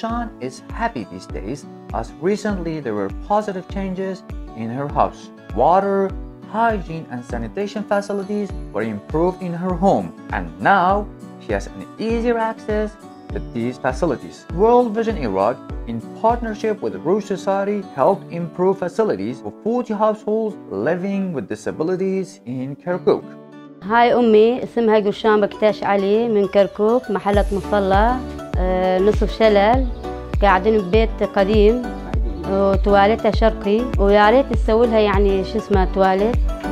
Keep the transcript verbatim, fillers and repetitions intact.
Kolshan is happy these days as recently there were positive changes in her house. Water, hygiene and sanitation facilities were improved in her home, and now she has an easier access to these facilities. World Vision Iraq, in partnership with Rozh Society, helped improve facilities for forty households living with disabilities in Kirkuk. هاي أمي اسمها قرشان بكتاش علي من كركوك، محلة مصلى آه، نصف شلل، قاعدين ببيت قديم وتواليتها شرقي، ويا ريت تسوي لها يعني شو اسمه تواليت